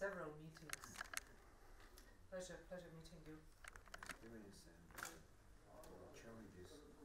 several meetings. Pleasure meeting you. Experience and challenges